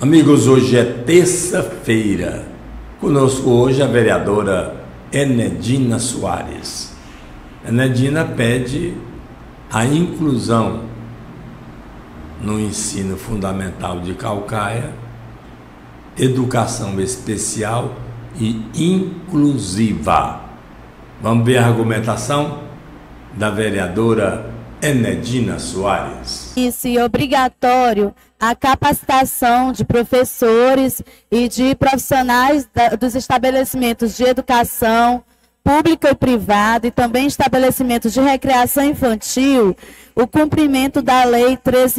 Amigos, hoje é terça-feira. Conosco hoje a vereadora Enedina Soares. Enedina pede a inclusão no ensino fundamental de Caucaia, educação especial e inclusiva. Vamos ver a argumentação da vereadora Enedina Soares. Isso, e obrigatório a capacitação de professores e de profissionais dos estabelecimentos de educação pública e privada e também estabelecimentos de recreação infantil, o cumprimento da Lei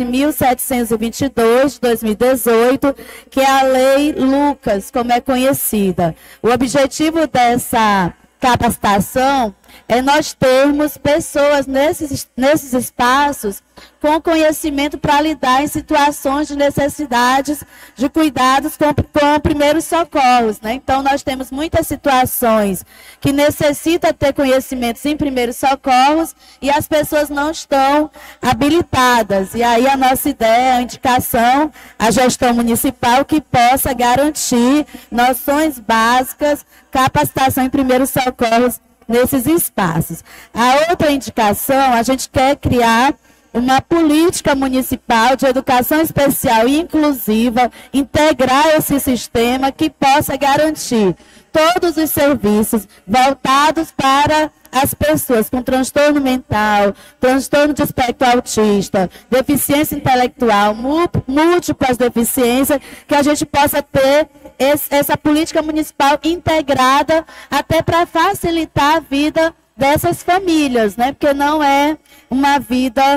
13.722 de 2018, que é a Lei Lucas, como é conhecida. O objetivo dessa capacitação é nós termos pessoas nesses espaços com conhecimento para lidar em situações de necessidades de cuidados com primeiros socorros, né? Então, nós temos muitas situações que necessitam ter conhecimentos em primeiros socorros e as pessoas não estão habilitadas. E aí a nossa ideia, a indicação, a gestão municipal que possa garantir noções básicas, capacitação em primeiros socorros nesses espaços. A outra indicação, a gente quer criar uma política municipal de educação especial e inclusiva, integrar esse sistema que possa garantir todos os serviços voltados para as pessoas com transtorno mental, transtorno de espectro autista, deficiência intelectual, múltiplas deficiências, que a gente possa ter essa política municipal integrada até para facilitar a vida dessas famílias, né? Porque não é uma vida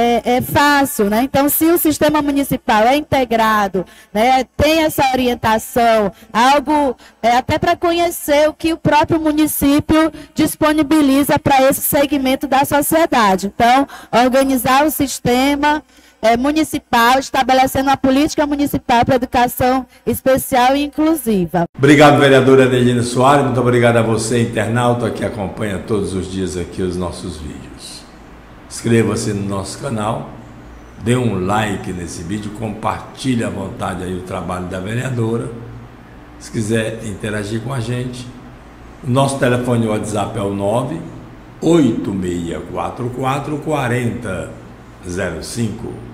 fácil, né? Então, se o sistema municipal é integrado, né, tem essa orientação, algo até para conhecer o que o próprio município disponibiliza para esse segmento da sociedade. Então, organizar o sistema municipal, estabelecendo uma política municipal para educação especial e inclusiva. Obrigado, vereadora Enedina Soares. Muito obrigado a você, internauta, que acompanha todos os dias aqui os nossos vídeos. Inscreva-se no nosso canal, dê um like nesse vídeo, compartilhe à vontade aí o trabalho da vereadora. Se quiser interagir com a gente, o nosso telefone WhatsApp é o 986444005.